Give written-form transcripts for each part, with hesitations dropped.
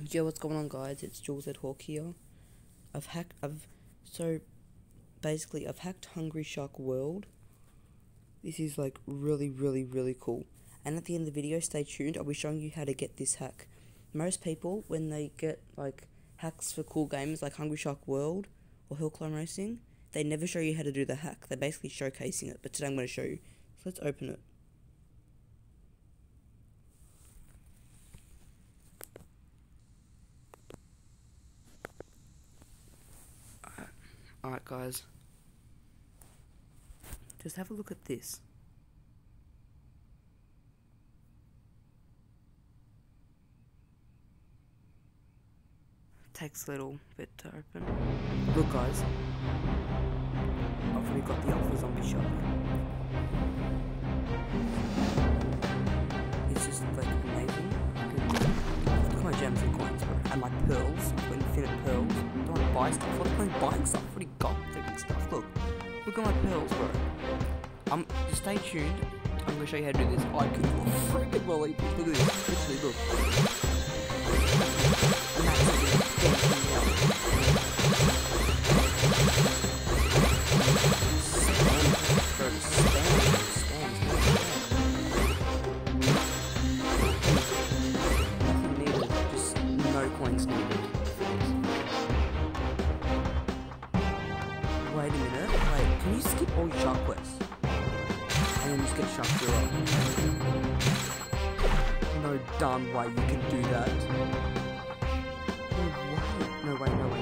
Yo, what's going on, guys? It's Jules at Hawk here. So basically I've hacked Hungry Shark World. This is like really cool. And at the end of the video, stay tuned. I'll be showing you how to get this hack. Most people, when they get like hacks for cool games like Hungry Shark World or Hill Climb Racing, they never show you how to do the hack. They're basically showcasing it, but today I'm going to show you. So let's open it. Alright guys, just have a look at this. Takes a little bit to open. Look guys, I've already got the alpha zombie shark. It's just like amazing. Look at my gems and coins, bro. And my pearls. I've got infinite pearls. Don't want to buy stuff. What the point buying stuff? I've already got freaking stuff. Look at my pearls, bro. Just stay tuned. I'm gonna show you how to do this. I could freaking believe it. Look at this. Literally, look. And that's nothing needed, just no coins needed. Wait a minute, can you skip all your shark quests? And then just get Sharkjura? No darn way you can do that. No way, oh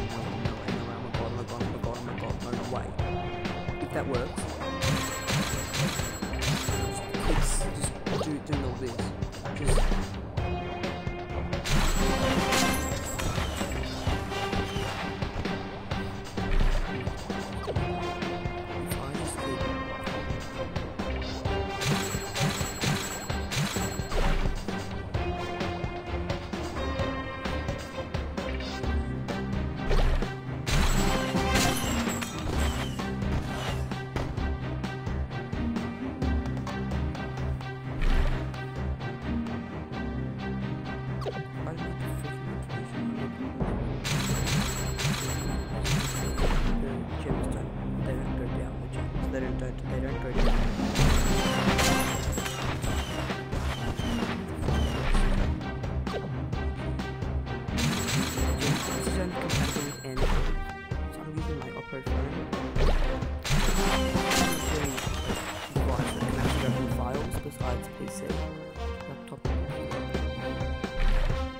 my god, if that works, just doing all this, they don't go down. This is only compatible with Android, so I'm using my Oppo phone. Device that can actually open files besides PC, laptop.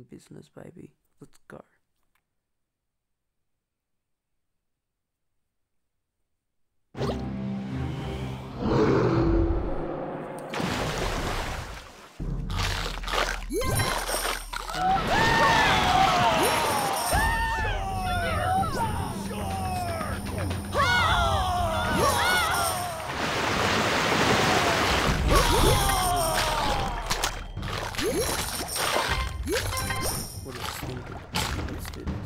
doing business, baby. Let's go. What is stupid? Let's do this.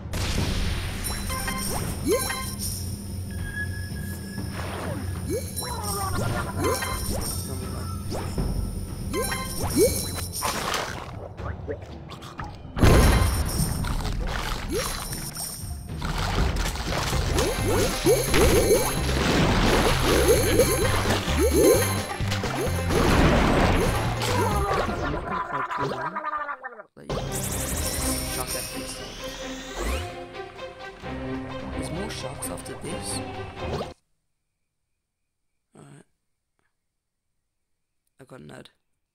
There's more sharks after this. Alright. I got an ad.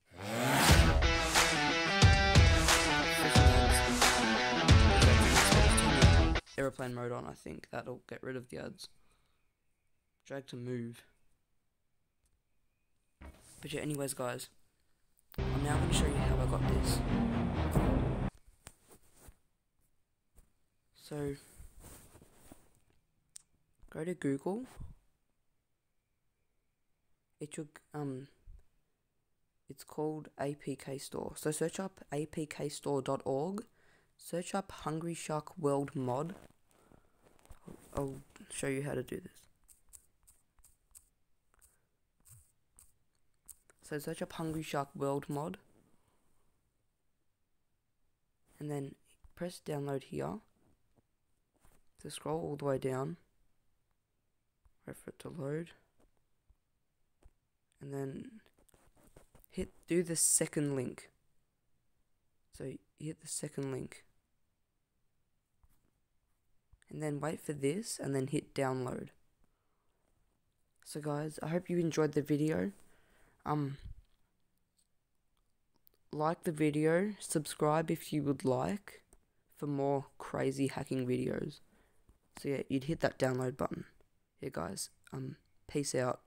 Airplane mode on, I think. That'll get rid of the ads. Drag to move. But yeah, anyways guys, I'm now going to show you how I got this. So, go to Google. It's called APK Store. So search up apkstore.org. Search up Hungry Shark World mod. I'll show you how to do this. So search up Hungry Shark World mod. And then press download here. So scroll all the way down. Wait for it to load. And then do the second link. So hit the second link. And then wait for this and then hit download. So guys, I hope you enjoyed the video. Like the video, subscribe if you would like for more crazy hacking videos. So yeah, you'd hit that download button. Yeah guys, peace out.